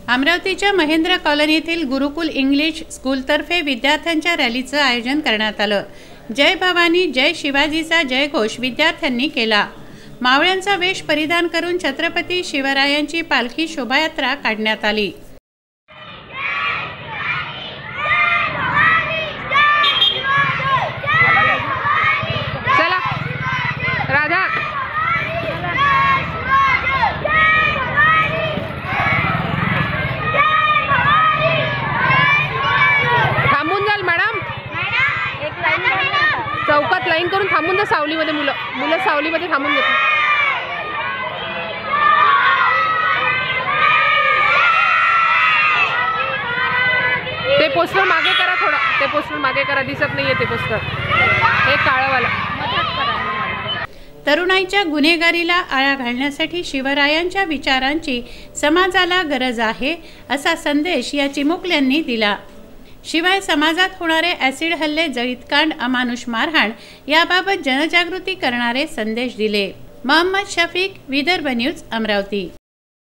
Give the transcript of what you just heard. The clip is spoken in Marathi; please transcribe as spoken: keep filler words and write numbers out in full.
अमरावतीच्या महेंद्र कॉलनीतील गुरुकुल इंग्लिश स्कूलतर्फे विद्यार्थ्यांच्या रॅलीचं आयोजन करण्यात आलं। जय भवानी जय शिवाजीचा जयघोष विद्यार्थ्यांनी केला। मावळ्यांचा वेश परिधान करून छत्रपती शिवरायांची पालखी शोभायात्रा काढण्यात आली। चला राधा थांबून जाल मॅडम, चौकात लाईन करून थांबून जा। सावलीमध्ये मुलं मुलं सावलीमध्ये थांबून जातात। ते पोस्टर मागे करा, थोडं ते पोस्टर मागे करा, दिसत नाहीये ते पोस्टर, हे काळावाला। तरुणाईच्या गुन्हेगारीला आळा घालण्यासाठी शिवरायांच्या विचारांची समाजाला गरज आहे असा संदेश या चिमुकल्यांनी दिला। शिवाय समाजात होणारे ॲसिड हल्ले, जळीतकांड, अमानुष मारहाण याबाबत जनजागृती करणारे संदेश दिले। मोहम्मद शफीक, विदर्भ न्यूज, अमरावती।